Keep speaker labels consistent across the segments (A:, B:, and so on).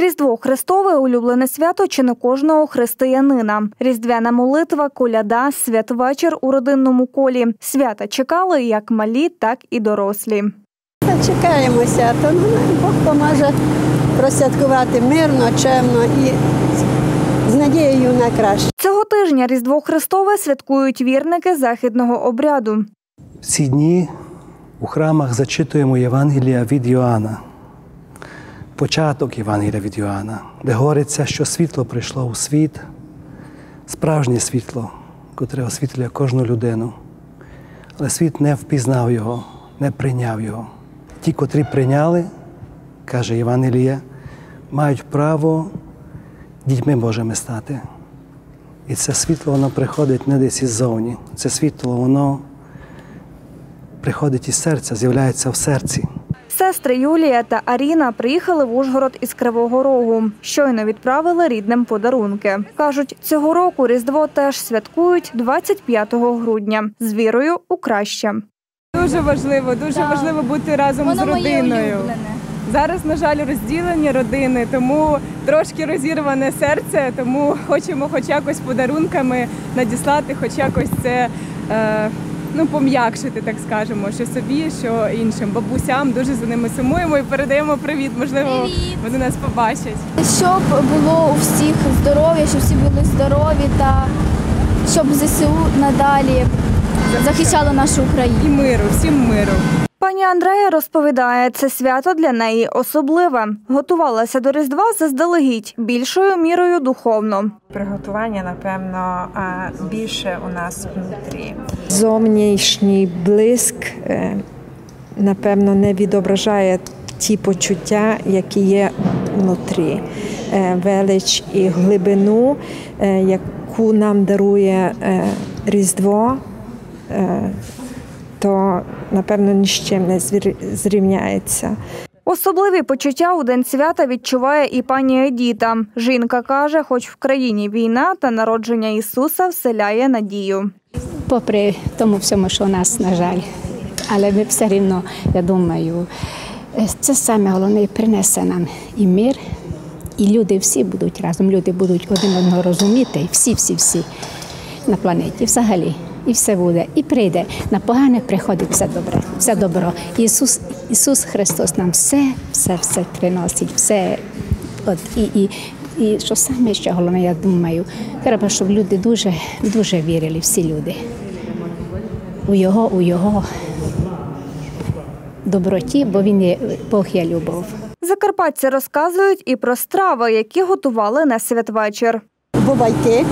A: Різдво Христове – улюблене свято чи не кожного християнина. Різдвяна молитва, коляда, святвечір у родинному колі. Свята чекали як малі, так і дорослі.
B: Чекаємося, то Бог поможе просвяткувати мирно, чемно і з надією на краще.
A: Цього тижня Різдво Христове святкують вірники західного обряду.
C: В ці дні у храмах зачитуємо Євангелія від Йоанна. Початок Євангелія від Йоанна, де говориться, що світло прийшло у світ, справжнє світло, котре освітлює кожну людину. Але світ не впізнав його, не прийняв його. Ті, котрі прийняли, каже Євангеліє, мають право дітьми Божими стати. І це світло, воно приходить не десь іззовні. Це світло, воно приходить із серця, з'являється в серці.
A: Сестри Юлія та Аріна приїхали в Ужгород із Кривого Рогу. Щойно відправили рідним подарунки. Кажуть, цього року Різдво теж святкують 25 грудня. З вірою у краще.
D: Дуже важливо бути разом з родиною. Зараз, на жаль, розділені родини, тому трошки розірване серце, тому хочемо хоч якось подарунками надіслати, хоч якось це пом'якшити, так скажемо, що собі, що іншим. Бабусям дуже за ними сумуємо і передаємо привіт, можливо, вони нас побачать.
E: Щоб було у всіх здоров'я, щоб всі були здорові та щоб ЗСУ надалі захищало нашу Україну.
D: І миру, всім миру.
A: Пані Андрея розповідає, це свято для неї особливе. Готувалася до Різдва заздалегідь, більшою мірою духовно.
F: Приготування, напевно, більше у нас внутрі.
G: Зовнішній блиск, напевно, не відображає ті почуття, які є внутрі. Велич і глибину, яку нам дарує Різдво, то, напевно, ні з чим не зрівняється.
A: Особливі почуття у день свята відчуває і пані Едіта. Жінка каже, хоч в країні війна, та народження Ісуса вселяє надію.
H: Попри тому всьому, що у нас, на жаль, але ми все рівно, я думаю, це саме головне принесе нам і мир, і люди всі будуть разом, люди будуть один одного розуміти, всі на планеті взагалі. І все буде, і прийде. На погане приходить все добро. Ісус Христос нам все приносить, все. І що саме ще головне, я думаю, треба, щоб люди дуже вірили, всі люди. У Його доброті, бо Бог є любов.
A: Закарпатці розказують і про страви, які готували на святвечір.
B: Бувайки.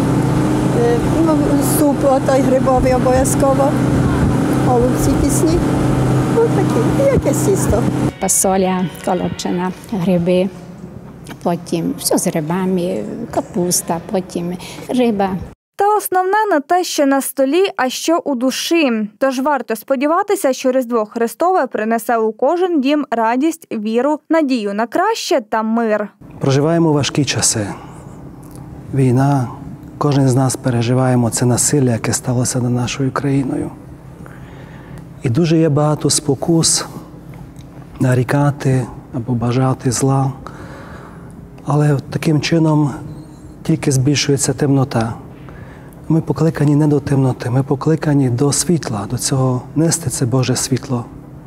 B: Суп отой грибовий обов'язково, голубці пісні, такі, якесь тісто.
H: Фасоля, колочена, гриби, потім все з грибами, капуста, потім риба.
A: Та основне не те, що на столі, а що у душі. Тож варто сподіватися, що Різдво Христове принесе у кожен дім радість, віру, надію на краще та мир.
C: Проживаємо важкі часи. Війна. Кожен з нас переживаємо це насилля, яке сталося над нашою країною. І дуже є багато спокус нарікати або бажати зла. Але таким чином тільки збільшується темнота. Ми покликані не до темноти, ми покликані до світла, до цього нести це Боже світло.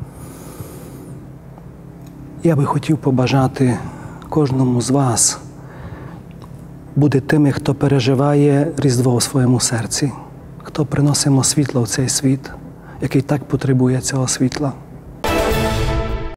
C: Я би хотів побажати кожному з вас бути тими, хто переживає Різдво у своєму серці, хто приносимо світло в цей світ, який так потребує цього світла.